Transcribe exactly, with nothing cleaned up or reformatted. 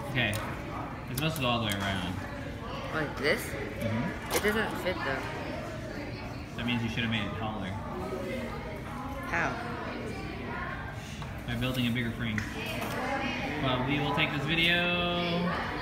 Okay. It's supposed to go all the way around. Like this? Mm-hmm. It doesn't fit though. That means you should have made it taller. How? By building a bigger frame. Well, we will take this video